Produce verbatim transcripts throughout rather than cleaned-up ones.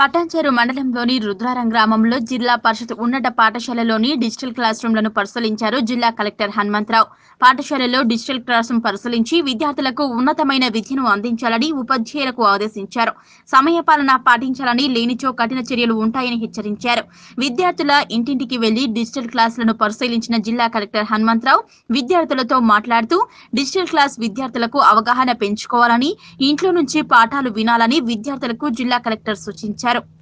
పటాన్చెరు మండలంలోని రుద్రారం గ్రామంలో జిల్లా పరిషత్ ఉన్నత పాఠశాలలోని డిజిటల్ క్లాస్ రూమ్లను పరిశీలించారు జిల్లా కలెక్టర్ హనుమంతరావు. పాఠశాలలో డిజిటల్ క్లాస్ రూమ్ పరిశీలించి విద్యార్థులకు ఉన్నతమైన విద్యను అందించాలని ఉపాధ్యాయులకు ఆదేశించారు. సమయపాలన పాటించాలని, లేనిచో కఠిన చర్యలు ఉంటాయని హెచ్చరించారు. విద్యార్థుల ఇంటింటికి వెళ్లి డిజిటల్ క్లాసులను పరిశీలించిన జిల్లా కలెక్టర్ హనుమంతరావు విద్యార్థులతో మాట్లాడుతూ డిజిటల్ క్లాస్ విద్యార్థులకు అవగాహన పెంచుకోవాలని, ఇంట్లో నుంచి పాఠాలు వినాలని విద్యార్థులకు జిల్లా కలెక్టర్ సూచించారు.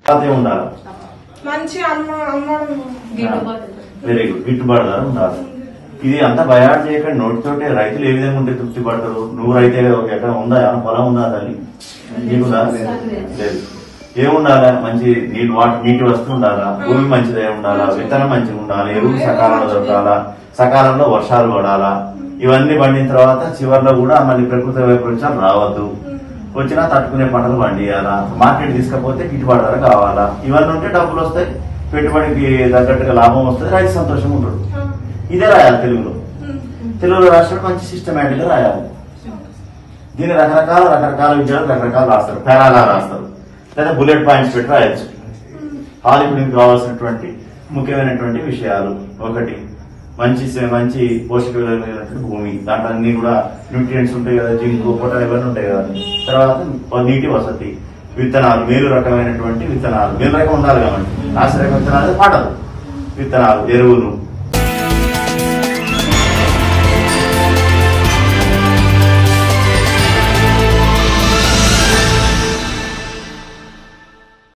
ఇది అంతా బయాడ్ చేయక నోటితోటే రైతులు ఏ విధంగా ఉంటే తృప్తి పడతారు. నువ్వు రైతే ఎక్కడ ఉందా, ఏమైనా పొలం ఉందా తల్లి? నీకుందా? లేదు. ఏముండాలా? మంచి నీటి వాటర్ నీటి వస్తూ ఉండాలా, భూమి మంచిదే ఉండాలా, విత్తనం మంచిగా ఉండాలి, ఎరువులు సకాలంలో దొరకాలా, సకాలంలో వర్షాలు పడాలా. ఇవన్నీ పండిన తర్వాత చివరిలో కూడా మళ్ళీ ప్రకృతి వైపరీత్యాలు రావద్దు. వచ్చినా తట్టుకునే పంటలు పండియాలా, మార్కెట్ తీసుకపోతే గిట్టుబాటు ధర కావాలా. ఇవన్నీ ఉంటే డబ్బులు వస్తాయి, పెట్టుబడికి తగ్గట్టుగా లాభం వస్తుంది, రైతు సంతోషం ఉంటాడు. ఇదే రాయాలి తెలుగులో. తెలుగులో రాసినప్పుడు మంచి సిస్టమేటిక్ గా రాయాలి. దీన్ని రకరకాల రకరకాల విద్యార్థులు రకరకాలు రాస్తారు, పేరాగా రాస్తారు, లేదా బుల్లెట్ పాయింట్స్ పెట్టి రాయొచ్చు. హాలీవుడ్కి కావాల్సినటువంటి ముఖ్యమైనటువంటి విషయాలు ఒకటి మంచి మంచి పోషక విలువైనటువంటి భూమి, దాంట్లో అన్ని కూడా న్యూట్రియంట్స్ ఉంటాయి కదా, జింక్ పొటాష్ ఇవన్నీ ఉంటాయి కదా. తర్వాత నీటి వసతి, విత్తనాలు, మేలు రకమైనటువంటి విత్తనాలు, మేలు రకం ఉండాలి కాబట్టి నాసి రకం విత్తనాలు పాటలు, విత్తనాలు, ఎరువులు,